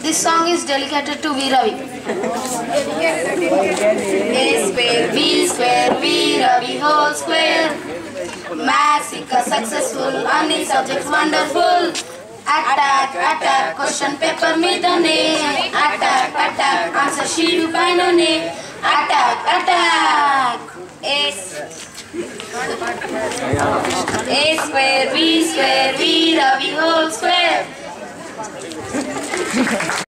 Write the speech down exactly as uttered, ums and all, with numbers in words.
This song is dedicated to Ravi. A square, B square, V Ravi whole square. Maths equals successful, any subjects wonderful. Attack, attack, question paper midone. Attack, attack, answer sheet finone. Attack, attack. A, A square, B square, V Ravi whole square.